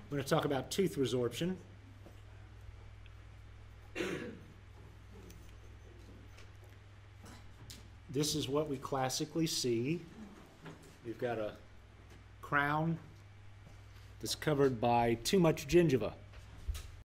We're going to talk about tooth resorption. This is what we classically see. We've got a crown that's covered by too much gingiva.